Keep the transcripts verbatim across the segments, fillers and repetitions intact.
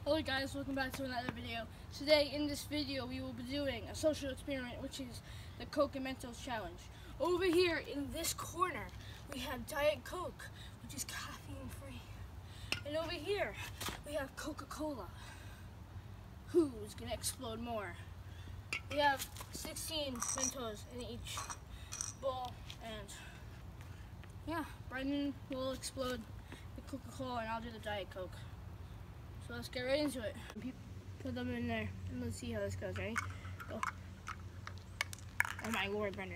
Hello guys, welcome back to another video. Today in this video we will be doing a social experiment, which is the Coke and Mentos challenge. Over here in this corner we have Diet Coke, which is caffeine free. And over here we have Coca-Cola. Who's gonna explode more? We have sixteen Mentos in each bowl, and yeah, Brendan will explode the Coca-Cola and I'll do the Diet Coke. So let's get right into it. Put them in there and let's see how this goes. Ready? Go. Oh my lord, Brendan.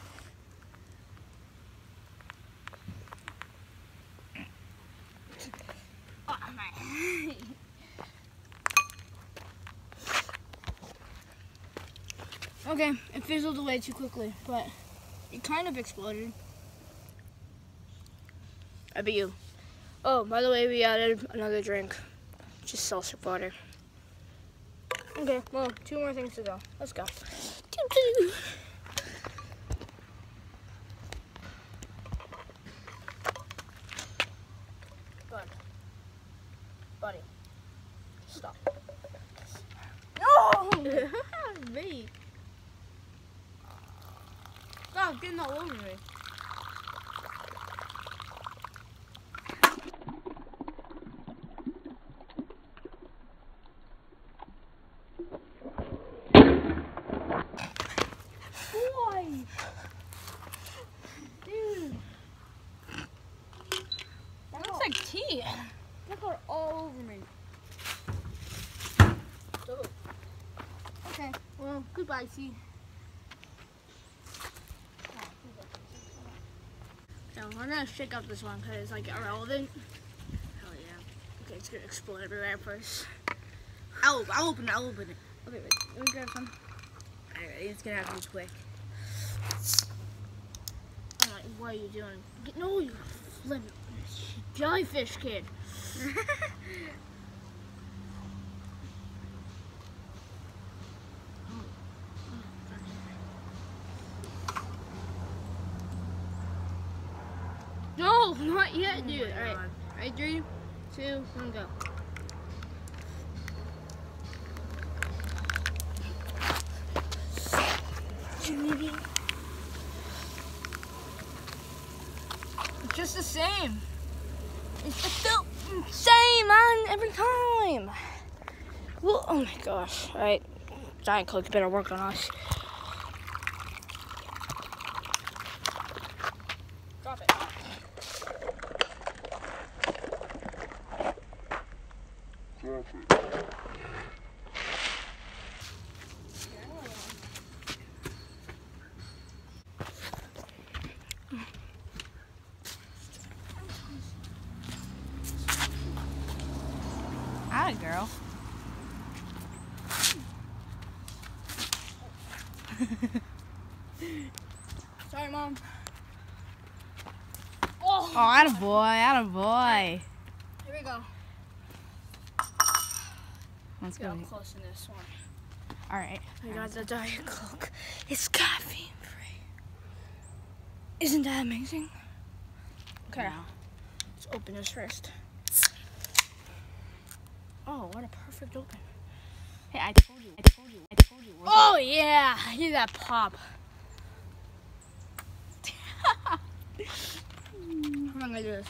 Oh my. Okay, it fizzled away too quickly, but it kind of exploded. I bet you. Oh, by the way, we added another drink. Just seltzer water. Okay, well, two more things to go. Let's go. Bud. Buddy. Stop. No! Me. Stop getting all over me. Dude, that looks like tea. That got all over me. Oh. Okay, well, goodbye, tea. So we're gonna shake up this one because it's like irrelevant. Hell yeah. Okay, it's gonna explode everywhere first. I'll, I'll open it. I'll open it. Okay, wait. Let me grab some. Alright, it's gonna have to be quick. I'm like, what are you doing? Get, no, you flipping jellyfish kid. No, not yet, dude. Oh Alright, alright, three, two, one, go. It's just the same. It's just the same, man, every time. Well, oh my gosh. All right, Diet Coke, better work on us. Drop it. Drop it. Atta girl. Sorry, Mom. Oh, Oh, atta boy, atta boy. Here we go. Let's Get go. up close in this one. All right. We got the Diet Coke. It's caffeine free. Isn't that amazing? Okay, Now. let's open this first. Oh, what a perfect open. Hey, I told you. I told you. I told you. Oh yeah, hear that pop. How am I gonna do this?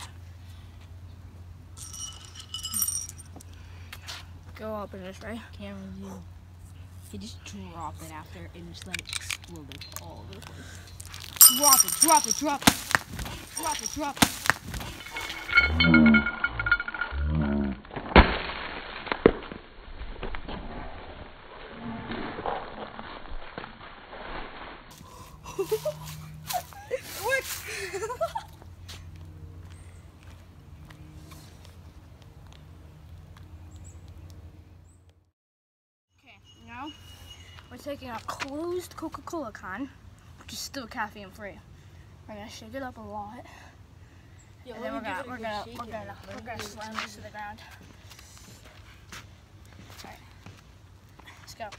Go open this, right? Camera view. You just drop it after and just let it explode all over the place. Drop it, drop it, drop it. Drop it, drop it. It works! Okay, now we're taking a closed Coca-Cola can, which is still caffeine free. We're gonna shake it up a lot. Yo, and then we're gonna we're gonna we're gonna we're gonna slam this to the ground. Alright. Let's go.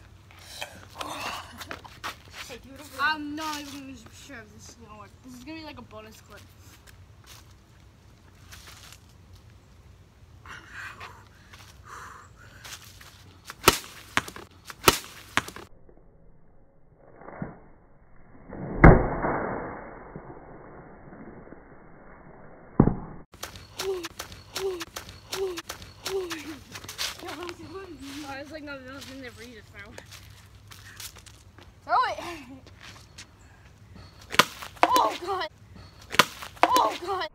Hey, do it over I'm not even sure if this is gonna work. This is gonna be like a bonus clip. Oh, it's like nothing else in there for you to throw. Throw it! Oh god! Oh god!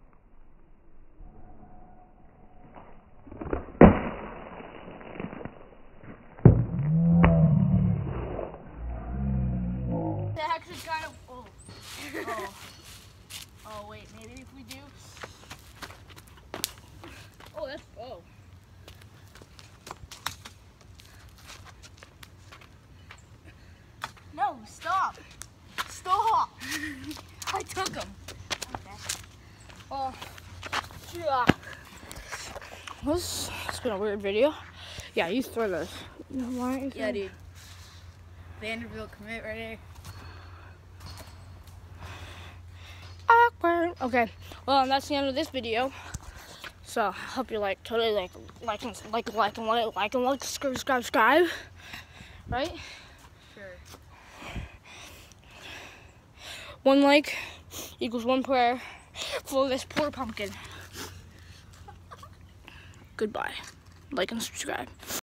That actually kind of. Oh. Oh. Oh wait, maybe if we do. Oh, that's. Oh. No, stop! Stop! I took him. Okay. Oh. Yeah. This, it's been a weird video. Yeah, you throw those. Why aren't you Yeah, throwing- dude. Vanderbilt commit right here. Awkward. Okay. Well, that's the end of this video. So, hope you like, totally like, like, and like, like, and like, like, and like, subscribe, subscribe, subscribe. Right? Sure. One like equals one prayer for this poor pumpkin. Goodbye. Like and subscribe.